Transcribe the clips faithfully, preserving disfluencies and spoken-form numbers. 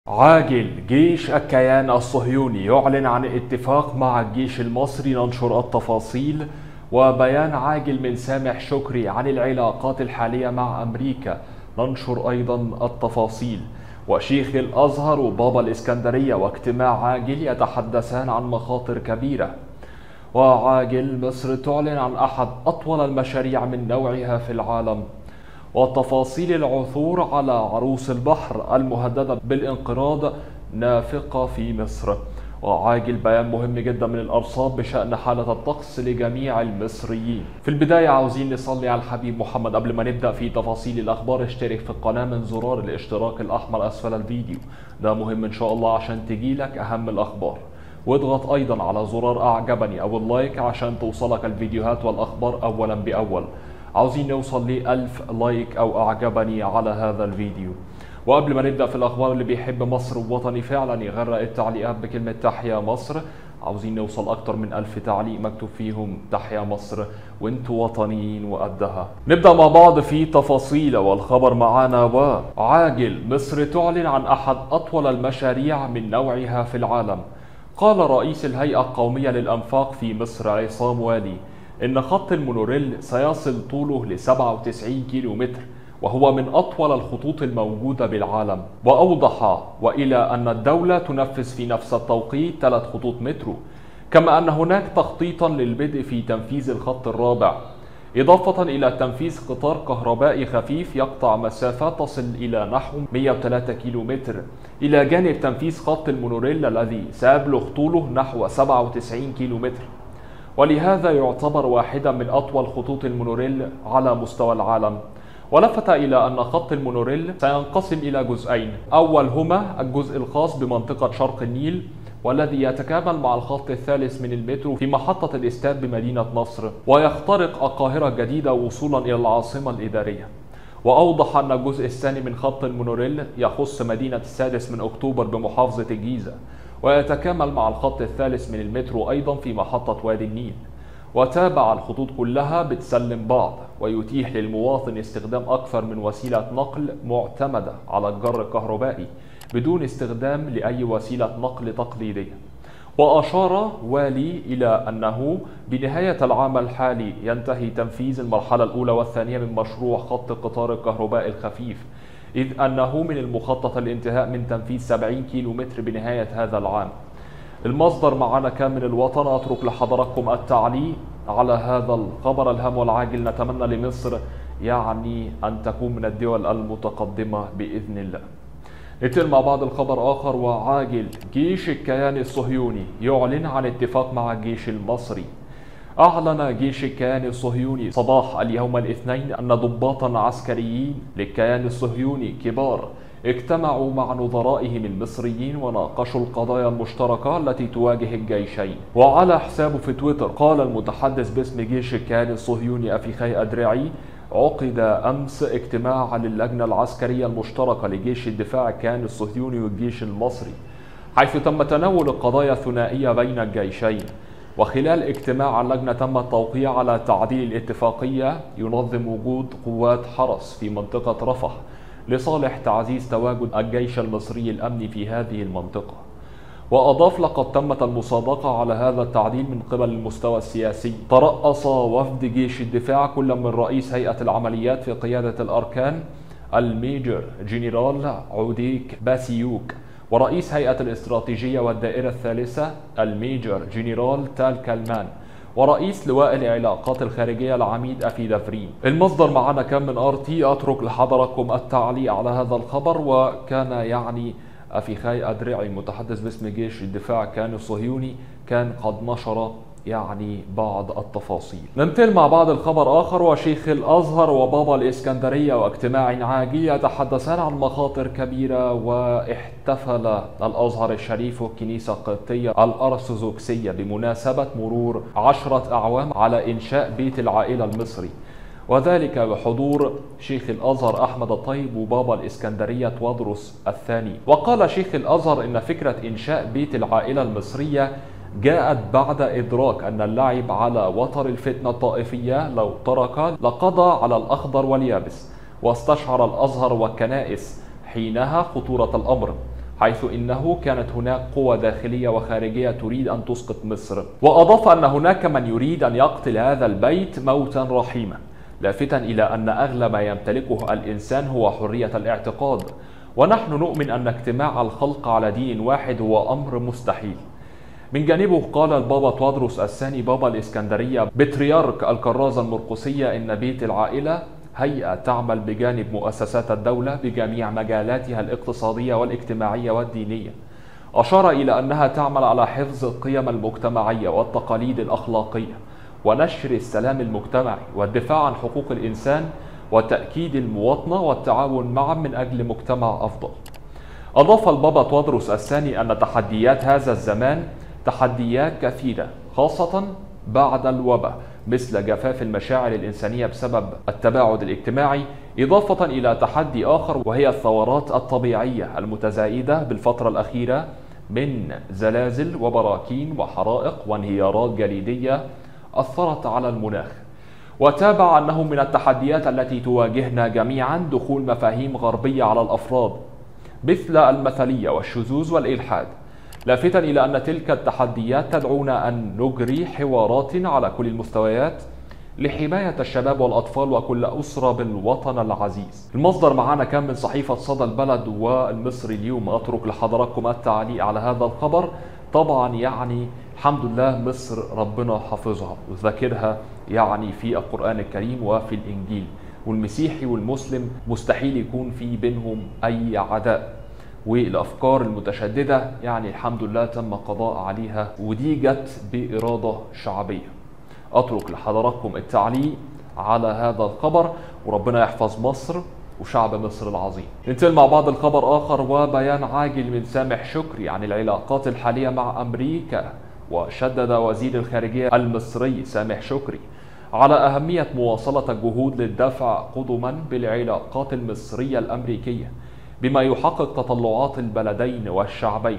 عاجل جيش الكيان الصهيوني يعلن عن اتفاق مع الجيش المصري. ننشر التفاصيل. وبيان عاجل من سامح شكري عن العلاقات الحالية مع أمريكا. ننشر أيضا التفاصيل. وشيخ الأزهر وبابا الإسكندرية واجتماع عاجل يتحدثان عن مخاطر كبيرة. وعاجل مصر تعلن عن أحد أطول المشاريع من نوعها في العالم. وتفاصيل العثور على عروس البحر المهددة بالانقراض نافقة في مصر. وعاجل بيان مهم جدا من الأرصاد بشأن حالة الطقس لجميع المصريين. في البداية عاوزين نصلي على الحبيب محمد. قبل ما نبدأ في تفاصيل الأخبار اشترك في القناة من زرار الاشتراك الأحمر أسفل الفيديو، ده مهم إن شاء الله عشان تجيلك أهم الأخبار. واضغط أيضا على زرار أعجبني أو اللايك عشان توصلك الفيديوهات والأخبار أولا بأول. عاوزين نوصل لألف لايك أو أعجبني على هذا الفيديو. وقبل ما نبدأ في الأخبار، اللي بيحب مصر ووطني فعلا يغرق التعليقات بكلمة تحيا مصر. عاوزين نوصل أكتر من ألف تعليق مكتوب فيهم تحيا مصر وانتوا وطنيين وقدها. نبدأ مع بعض في تفاصيل والخبر معانا. وعاجل مصر تعلن عن أحد أطول المشاريع من نوعها في العالم. قال رئيس الهيئة القومية للأنفاق في مصر عصام والي إن خط المونوريل سيصل طوله ل سبعة وتسعين كيلو متر، وهو من أطول الخطوط الموجودة بالعالم. وأوضح وإلى أن الدولة تنفذ في نفس التوقيت ثلاث خطوط مترو، كما أن هناك تخطيطا للبدء في تنفيذ الخط الرابع، إضافة إلى تنفيذ قطار كهربائي خفيف يقطع مسافات تصل إلى نحو مئة وثلاثة كيلو متر، إلى جانب تنفيذ خط المونوريل الذي سيبلغ طوله نحو سبعة وتسعين كيلو متر، ولهذا يعتبر واحدا من أطول خطوط المونوريل على مستوى العالم. ولفت إلى أن خط المونوريل سينقسم إلى جزئين، أولهما الجزء الخاص بمنطقة شرق النيل والذي يتكامل مع الخط الثالث من المترو في محطة الاستاد بمدينة نصر، ويخترق القاهرة الجديدة وصولا إلى العاصمة الإدارية. وأوضح أن الجزء الثاني من خط المونوريل يخص مدينة السادس من أكتوبر بمحافظة الجيزة، ويتكامل مع الخط الثالث من المترو أيضا في محطة وادي النيل. وتابع الخطوط كلها بتسلم بعض، ويتيح للمواطن استخدام أكثر من وسيلة نقل معتمدة على الجر الكهربائي بدون استخدام لأي وسيلة نقل تقليدية. وأشار والي إلى أنه بنهاية العام الحالي ينتهي تنفيذ المرحلة الأولى والثانية من مشروع خط قطار الكهرباء الخفيف، إذ أنه من المخطط الانتهاء من تنفيذ سبعين كيلو متر بنهاية هذا العام. المصدر معنا كان من الوطن. أترك لحضراتكم التعليق على هذا الخبر الهام والعاجل. نتمنى لمصر يعني أن تكون من الدول المتقدمة بإذن الله. ننتقل مع بعض الخبر آخر. وعاجل جيش الكيان الصهيوني يعلن عن اتفاق مع الجيش المصري. أعلن جيش الكيان الصهيوني صباح اليوم الاثنين أن ضباطا عسكريين للكيان الصهيوني كبار اجتمعوا مع نظرائهم المصريين وناقشوا القضايا المشتركة التي تواجه الجيشين. وعلى حسابه في تويتر قال المتحدث باسم جيش الكيان الصهيوني أفيخاي أدرعي: عقد أمس اجتماع للجنة العسكرية المشتركة لجيش الدفاع الكيان الصهيوني والجيش المصري، حيث تم تناول القضايا الثنائية بين الجيشين. وخلال اجتماع اللجنة تم التوقيع على تعديل الاتفاقية ينظم وجود قوات حرس في منطقة رفح لصالح تعزيز تواجد الجيش المصري الأمني في هذه المنطقة. وأضاف: لقد تمت المصادقة على هذا التعديل من قبل المستوى السياسي. ترأس وفد جيش الدفاع كل من رئيس هيئة العمليات في قيادة الأركان الميجر جنرال عوديك باسيوك، ورئيس هيئة الاستراتيجية والدائرة الثالثة الميجر جنرال تال كالمان، ورئيس لواء العلاقات الخارجية العميد أفي دافرين. المصدر معنا كان من ار تي. أترك لحضراتكم التعليق على هذا الخبر. وكان يعني أفيخاي أدرعي متحدث باسم جيش الدفاع كان الصهيوني كان قد نشر يعني بعض التفاصيل. ننتقل مع بعض الخبر آخر. وشيخ الأزهر وبابا الإسكندرية واجتماع عاجل يتحدثان عن مخاطر كبيرة. واحتفل الأزهر الشريف والكنيسة القبطية الأرثوذكسية بمناسبة مرور عشرة أعوام على إنشاء بيت العائلة المصري، وذلك بحضور شيخ الأزهر أحمد الطيب وبابا الإسكندرية تودروس الثاني. وقال شيخ الأزهر إن فكرة إنشاء بيت العائلة المصرية جاءت بعد إدراك أن اللعب على وتر الفتنة الطائفية لو ترك لقضى على الأخضر واليابس. واستشعر الأزهر والكنائس حينها خطورة الأمر، حيث إنه كانت هناك قوى داخلية وخارجية تريد أن تسقط مصر. وأضاف أن هناك من يريد أن يقتل هذا البيت موتا رحيما، لافتا إلى أن أغلى ما يمتلكه الإنسان هو حرية الاعتقاد، ونحن نؤمن أن اجتماع الخلق على دين واحد هو أمر مستحيل. من جانبه قال البابا تودروس الثاني بابا الإسكندرية بطريرك الكرازة المرقسية إن بيت العائلة هيئة تعمل بجانب مؤسسات الدولة بجميع مجالاتها الاقتصادية والاجتماعية والدينية. أشار إلى أنها تعمل على حفظ القيم المجتمعية والتقاليد الأخلاقية ونشر السلام المجتمعي والدفاع عن حقوق الإنسان وتأكيد المواطنة والتعاون معا من أجل مجتمع أفضل. أضاف البابا تودروس الثاني أن تحديات هذا الزمان تحديات كثيرة، خاصة بعد الوباء، مثل جفاف المشاعر الإنسانية بسبب التباعد الاجتماعي، إضافة إلى تحدي آخر وهي الثورات الطبيعية المتزايدة بالفترة الأخيرة من زلازل وبراكين وحرائق وانهيارات جليدية أثرت على المناخ. وتابع أنه من التحديات التي تواجهنا جميعا دخول مفاهيم غربية على الأفراد مثل المثلية والشذوذ والإلحاد، لافتا إلى أن تلك التحديات تدعونا أن نجري حوارات على كل المستويات لحماية الشباب والأطفال وكل أسرة بالوطن العزيز. المصدر معنا كان من صحيفة صدى البلد والمصري اليوم. أترك لحضراتكم التعليق على هذا الخبر. طبعا يعني الحمد لله مصر ربنا حافظها وذاكرها يعني في القرآن الكريم وفي الإنجيل، والمسيحي والمسلم مستحيل يكون في بينهم أي عداء، والأفكار المتشددة يعني الحمد لله تم قضاء عليها، ودي جت بإرادة شعبية. أترك لحضراتكم التعليق على هذا الخبر، وربنا يحفظ مصر وشعب مصر العظيم. ننتقل مع بعض الخبر آخر، وبيان عاجل من سامح شكري عن العلاقات الحالية مع أمريكا. وشدد وزير الخارجية المصري سامح شكري على أهمية مواصلة الجهود للدفع قدما بالعلاقات المصرية الأمريكية بما يحقق تطلعات البلدين والشعبين.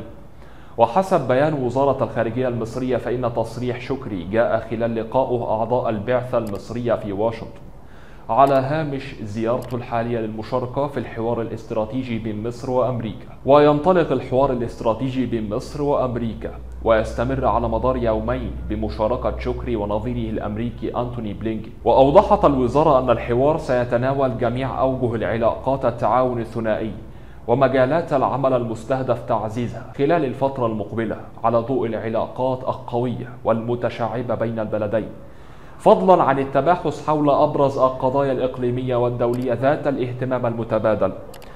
وحسب بيان وزارة الخارجية المصرية فإن تصريح شكري جاء خلال لقائه أعضاء البعثة المصرية في واشنطن على هامش زيارته الحالية للمشاركة في الحوار الاستراتيجي بين مصر وأمريكا. وينطلق الحوار الاستراتيجي بين مصر وأمريكا ويستمر على مدار يومين بمشاركة شكري ونظيره الأمريكي أنتوني بلينكن. وأوضحت الوزارة أن الحوار سيتناول جميع أوجه العلاقات التعاون الثنائي ومجالات العمل المستهدف تعزيزها خلال الفترة المقبلة على ضوء العلاقات القوية والمتشعبة بين البلدين، فضلا عن التباحث حول أبرز القضايا الإقليمية والدولية ذات الاهتمام المتبادل،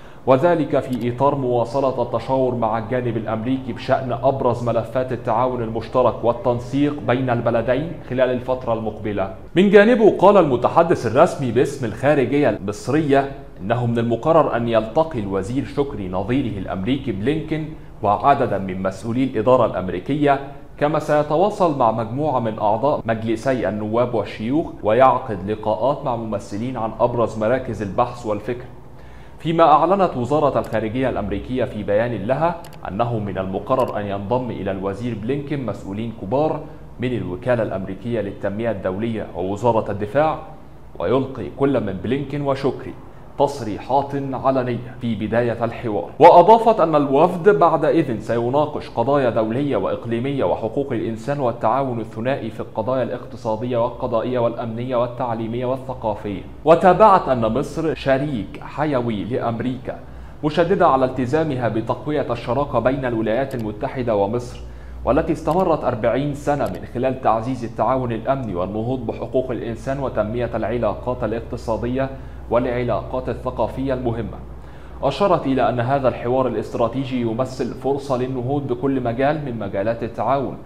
وذلك في إطار مواصلة التشاور مع الجانب الأمريكي بشأن أبرز ملفات التعاون المشترك والتنسيق بين البلدين خلال الفترة المقبلة. من جانبه قال المتحدث الرسمي باسم الخارجية المصرية إنه من المقرر أن يلتقي الوزير شكري نظيره الأمريكي بلينكن وعددا من مسؤولي الإدارة الأمريكية، كما سيتواصل مع مجموعة من أعضاء مجلسي النواب والشيوخ ويعقد لقاءات مع ممثلين عن أبرز مراكز البحث والفكر. فيما أعلنت وزارة الخارجية الأمريكية في بيان لها أنه من المقرر أن ينضم إلى الوزير بلينكن مسؤولين كبار من الوكالة الأمريكية للتنمية الدولية ووزارة الدفاع، ويلقي كل من بلينكن وشكري تصريحات علنية في بداية الحوار. وأضافت أن الوفد بعد إذن سيناقش قضايا دولية وإقليمية وحقوق الإنسان والتعاون الثنائي في القضايا الاقتصادية والقضائية والأمنية والتعليمية والثقافية. وتابعت أن مصر شريك حيوي لأمريكا، مشددة على التزامها بتقوية الشراكة بين الولايات المتحدة ومصر، والتي استمرت أربعين سنة من خلال تعزيز التعاون الأمني والنهوض بحقوق الإنسان وتنمية العلاقات الاقتصادية والعلاقات الثقافية المهمة. أشارت إلى أن هذا الحوار الاستراتيجي يمثل فرصة للنهوض بكل مجال من مجالات التعاون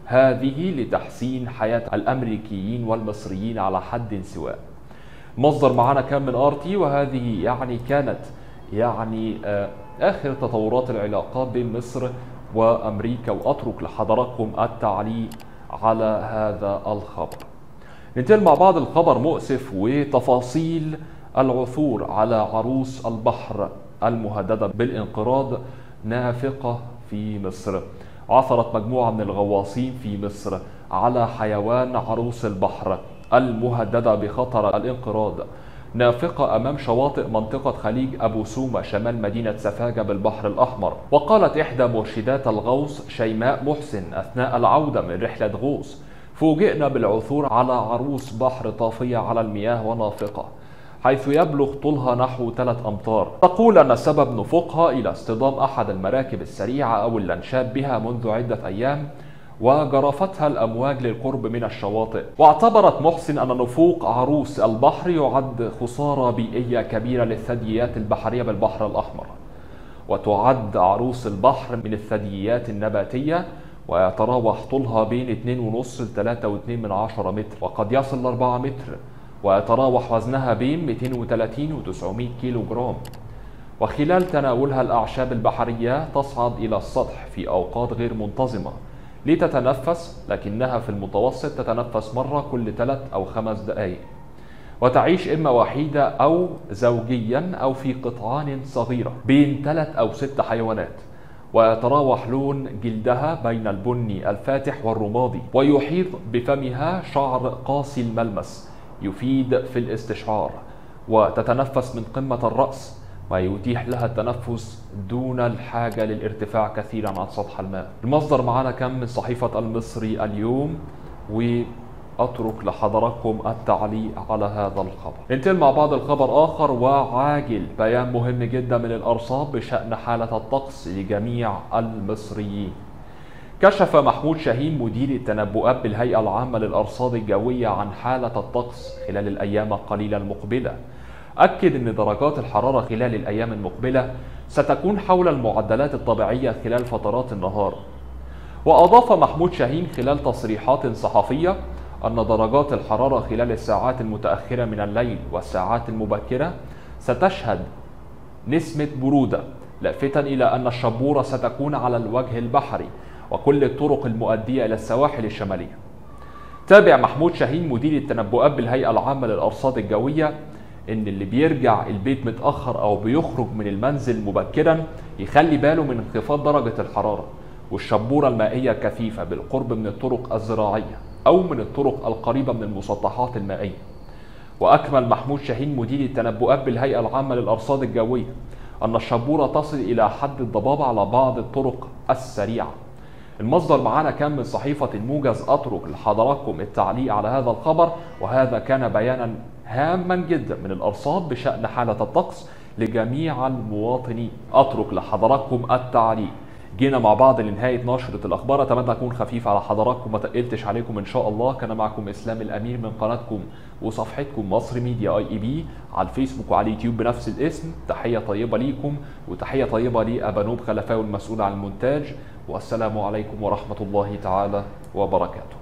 هذه لتحسين حياة الأمريكيين والمصريين على حد سواء. مصدر معنا كان من آرتي، وهذه يعني كانت يعني آخر تطورات العلاقات بين مصر وأمريكا، وأترك لحضراتكم التعليق على هذا الخبر. ننتقل مع بعض الخبر مؤسف وتفاصيل العثور على عروس البحر المهددة بالانقراض نافقة في مصر. عثرت مجموعة من الغواصين في مصر على حيوان عروس البحر المهددة بخطر الانقراض نافقة أمام شواطئ منطقة خليج أبو سومة شمال مدينة سفاجة بالبحر الأحمر. وقالت إحدى مرشدات الغوص شيماء محسن أثناء العودة من رحلة غوص: فوجئنا بالعثور على عروس بحر طافية على المياه ونافقة، حيث يبلغ طولها نحو ثلاث أمتار. تقول أن سبب نفوقها إلى اصطدام أحد المراكب السريعة أو اللانشات بها منذ عدة أيام، وجرفتها الأمواج للقرب من الشواطئ. واعتبرت محسن أن نفوق عروس البحر يعد خسارة بيئية كبيرة للثدييات البحرية بالبحر الأحمر، وتعد عروس البحر من الثدييات النباتية، ويتراوح طولها بين اثنين ونص ل ثلاثة واتنين من عشرة متر، وقد يصل ل أربعة متر، ويتراوح وزنها بين مئتين وثلاثين و تسعمئة كيلو جرام. وخلال تناولها الأعشاب البحرية تصعد إلى السطح في أوقات غير منتظمة لتتنفس، لكنها في المتوسط تتنفس مرة كل ثلاث أو خمس دقائق، وتعيش إما وحيدة أو زوجيا أو في قطعان صغيرة بين ثلاث أو ست حيوانات. ويتراوح لون جلدها بين البني الفاتح والرمادي، ويحيط بفمها شعر قاسي الملمس يفيد في الاستشعار، وتتنفس من قمة الرأس، ما يتيح لها التنفس دون الحاجة للارتفاع كثيرا عن سطح الماء. المصدر معنا كان من صحيفة المصري اليوم، وأترك لحضراتكم التعليق على هذا الخبر. ننتقل مع بعض الخبر آخر وعاجل، بيان مهم جدا من الأرصاد بشأن حالة الطقس لجميع المصريين. كشف محمود شاهين مدير التنبؤات بالهيئة العامة للأرصاد الجوية عن حالة الطقس خلال الأيام القليلة المقبلة. أكد أن درجات الحرارة خلال الأيام المقبلة ستكون حول المعدلات الطبيعية خلال فترات النهار. وأضاف محمود شاهين خلال تصريحات صحفية أن درجات الحرارة خلال الساعات المتأخرة من الليل والساعات المبكرة ستشهد نسمة برودة، لافتا إلى أن الشبورة ستكون على الوجه البحري وكل الطرق المؤدية إلى السواحل الشمالية. تابع محمود شاهين مدير التنبؤات بالهيئة العامة للأرصاد الجوية إن اللي بيرجع البيت متأخر أو بيخرج من المنزل مبكرا يخلي باله من انخفاض درجة الحرارة والشبورة المائية الكثيفة بالقرب من الطرق الزراعية أو من الطرق القريبة من المسطحات المائية. وأكمل محمود شاهين مدير التنبؤات بالهيئة العامة للأرصاد الجوية أن الشبورة تصل إلى حد الضباب على بعض الطرق السريعة. المصدر معنا كان من صحيفة الموجز. أترك لحضراتكم التعليق على هذا الخبر، وهذا كان بيانا هاما جدا من الأرصاد بشأن حالة الطقس لجميع المواطنين. أترك لحضراتكم التعليق. جينا مع بعض لنهاية نشرة الأخبار، أتمنى أكون خفيف على حضراتكم ما تقلتش عليكم إن شاء الله. كان معكم إسلام الأمير من قناتكم وصفحتكم مصر ميديا اي اي بي على الفيسبوك وعلى اليوتيوب بنفس الاسم. تحية طيبة ليكم وتحية طيبة لأبانوب خلفاوي المسؤول عن المونتاج، والسلام عليكم ورحمة الله تعالى وبركاته.